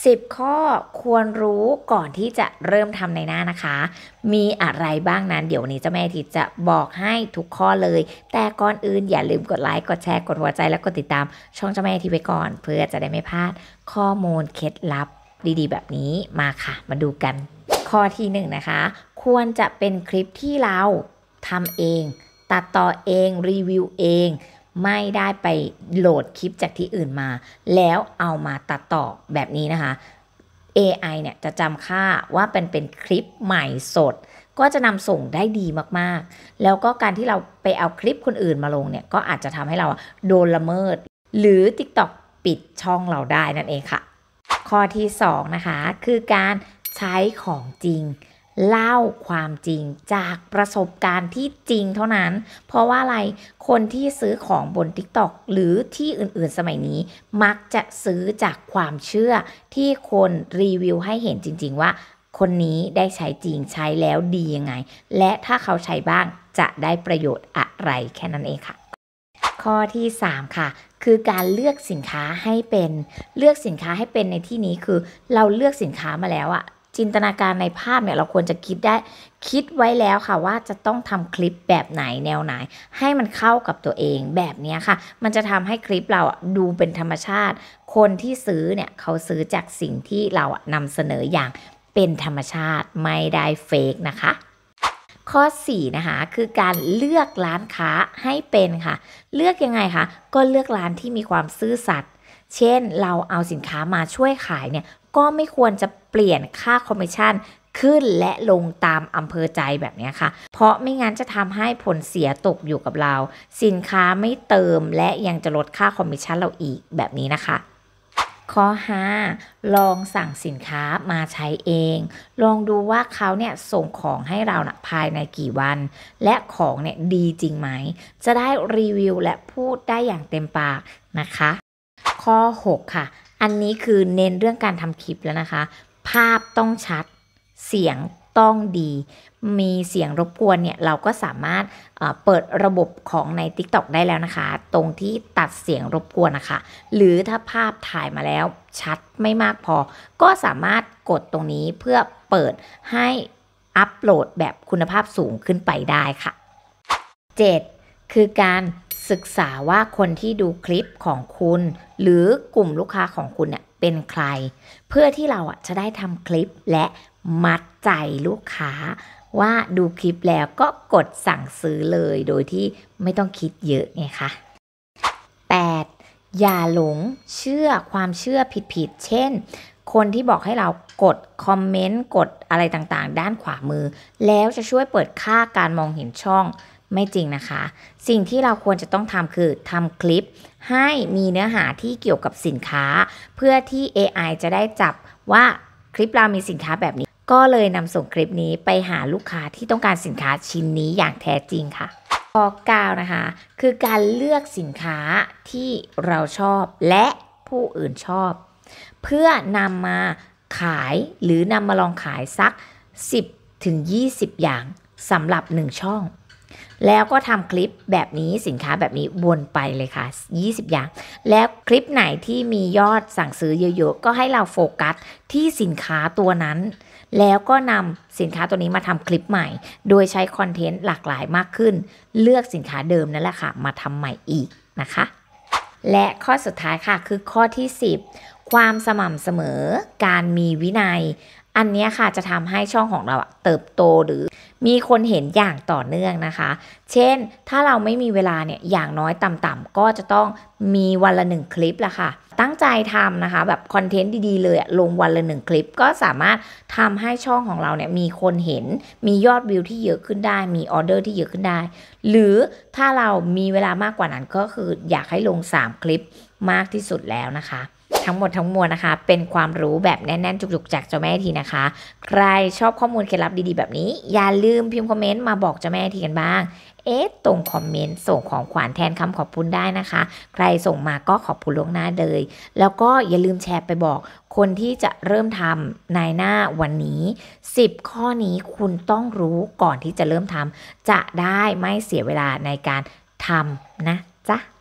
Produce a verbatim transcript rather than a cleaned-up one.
สิบ ข้อควรรู้ก่อนที่จะเริ่มทำในหน้านะคะมีอะไรบ้างนั้นเดี๋ยววันนี้เจ้าแม่อาทิตย์จะบอกให้ทุกข้อเลยแต่ก่อนอื่นอย่าลืมกดไลค์กดแชร์กดหัวใจและกดติดตามช่องเจ้าแม่อาทิตย์ไว้ก่อนเพื่อจะได้ไม่พลาดข้อมูลเคล็ดลับดีๆแบบนี้มาค่ะมาดูกันข้อที่หนึ่งนะคะควรจะเป็นคลิปที่เราทำเองตัดต่อเองรีวิวเองไม่ได้ไปโหลดคลิปจากที่อื่นมาแล้วเอามาตัดต่อแบบนี้นะคะ เอ ไอ เนี่ยจะจำค่าว่าเป็นเป็นคลิปใหม่สดก็จะนำส่งได้ดีมากๆแล้วก็การที่เราไปเอาคลิปคนอื่นมาลงเนี่ยก็อาจจะทำให้เราโดนละเมิดหรือ ติ๊กต็อก ปิดช่องเราได้นั่นเองค่ะข้อที่สองนะคะคือการใช้ของจริงเล่าความจริงจากประสบการณ์ที่จริงเท่านั้นเพราะว่าอะไรคนที่ซื้อของบน ติ๊กต็อก หรือที่อื่นๆสมัยนี้มักจะซื้อจากความเชื่อที่คนรีวิวให้เห็นจริงๆว่าคนนี้ได้ใช้จริงใช้แล้วดียังไงและถ้าเขาใช้บ้างจะได้ประโยชน์อะไรแค่นั้นเองค่ะข้อที่สามค่ะคือการเลือกสินค้าให้เป็นเลือกสินค้าให้เป็นในที่นี้คือเราเลือกสินค้ามาแล้วอะจินตนาการในภาพเนี่ยเราควรจะคิดได้คิดไว้แล้วค่ะว่าจะต้องทำคลิปแบบไหนแนวไหนให้มันเข้ากับตัวเองแบบนี้ค่ะมันจะทำให้คลิปเราดูเป็นธรรมชาติคนที่ซื้อเนี่ยเขาซื้อจากสิ่งที่เรานำเสนออย่างเป็นธรรมชาติไม่ได้เฟกนะคะข้อสี่นะคะคือการเลือกร้านค้าให้เป็นค่ะเลือกยังไงคะก็เลือกร้านที่มีความซื่อสัตย์เช่นเราเอาสินค้ามาช่วยขายเนี่ยก็ไม่ควรจะเปลี่ยนค่าคอมมิชชั่นขึ้นและลงตามอำเภอใจแบบนี้ค่ะเพราะไม่งั้นจะทำให้ผลเสียตกอยู่กับเราสินค้าไม่เติมและยังจะลดค่าคอมมิชชั่นเราอีกแบบนี้นะคะข้อห้าลองสั่งสินค้ามาใช้เองลองดูว่าเขาเนี่ยส่งของให้เรานะภายในกี่วันและของเนี่ยดีจริงไหมจะได้รีวิวและพูดได้อย่างเต็มปากนะคะข้อหกค่ะอันนี้คือเน้นเรื่องการทำคลิปแล้วนะคะภาพต้องชัดเสียงต้องดีมีเสียงรบกวนเนี่ยเราก็สามารถเปิดระบบของใน ติ๊กต็อก ได้แล้วนะคะตรงที่ตัดเสียงรบกวนนะคะหรือถ้าภาพถ่ายมาแล้วชัดไม่มากพอก็สามารถกดตรงนี้เพื่อเปิดให้อัปโหลดแบบคุณภาพสูงขึ้นไปได้ค่ะเจ็ดคือการศึกษาว่าคนที่ดูคลิปของคุณหรือกลุ่มลูกค้าของคุณเนี่ยเป็นใครเพื่อที่เราอ่ะจะได้ทำคลิปและมัดใจลูกค้าว่าดูคลิปแล้วก็กดสั่งซื้อเลยโดยที่ไม่ต้องคิดเยอะไงคะแปดอย่าหลงเชื่อความเชื่อผิดๆเช่นคนที่บอกให้เรากดคอมเมนต์กดอะไรต่างๆด้านขวามือแล้วจะช่วยเปิดค่าการมองเห็นช่องไม่จริงนะคะสิ่งที่เราควรจะต้องทำคือทำคลิปให้มีเนื้อหาที่เกี่ยวกับสินค้าเพื่อที่ เอ ไอ จะได้จับว่าคลิปเรามีสินค้าแบบนี้ก็เลยนำส่งคลิปนี้ไปหาลูกค้าที่ต้องการสินค้าชิ้นนี้อย่างแท้จริงค่ะข้อเก้านะคะคือการเลือกสินค้าที่เราชอบและผู้อื่นชอบเพื่อนำมาขายหรือนำมาลองขายสัก สิบถึงยี่สิบ อย่างสำหรับหนึ่งช่องแล้วก็ทำคลิปแบบนี้สินค้าแบบนี้วนไปเลยค่ะยี่สิบอย่างแล้วคลิปไหนที่มียอดสั่งซื้อเยอะๆก็ให้เราโฟกัสที่สินค้าตัวนั้นแล้วก็นำสินค้าตัวนี้มาทำคลิปใหม่โดยใช้คอนเทนต์หลากหลายมากขึ้นเลือกสินค้าเดิมนั่นแหละค่ะมาทำใหม่อีกนะคะและข้อสุดท้ายค่ะคือข้อที่สิบความสม่ำเสมอการมีวินัยอันนี้ค่ะจะทำให้ช่องของเราเติบโตหรือมีคนเห็นอย่างต่อเนื่องนะคะเช่นถ้าเราไม่มีเวลาเนี่ยอย่างน้อยต่ำๆก็จะต้องมีวันละหนึ่งคลิปละค่ะตั้งใจทำนะคะแบบคอนเทนต์ดีๆเลยลงวันละหนึ่งคลิปก็สามารถทำให้ช่องของเราเนี่ยมีคนเห็นมียอดวิวที่เยอะขึ้นได้มีออเดอร์ที่เยอะขึ้นได้หรือถ้าเรามีเวลามากกว่านั้นก็คืออยากให้ลงสามคลิปมากที่สุดแล้วนะคะทั้งหมดทั้งมวลนะคะเป็นความรู้แบบแน่นๆจุกๆจากเจ้าแม่ทีนะคะใครชอบข้อมูลเคล็ดลับดีๆแบบนี้อย่าลืมพิมพ์คอมเมนต์มาบอกเจ้าแม่ทีกันบ้างเอ๊ะตรงคอมเมนต์ส่งของขวัญแทนคำขอบคุณได้นะคะใครส่งมาก็ขอบคุณล่วงหน้าเลยแล้วก็อย่าลืมแชร์ไปบอกคนที่จะเริ่มทำในหน้าวันนี้สิบข้อนี้คุณต้องรู้ก่อนที่จะเริ่มทำจะได้ไม่เสียเวลาในการทำนะจ๊ะ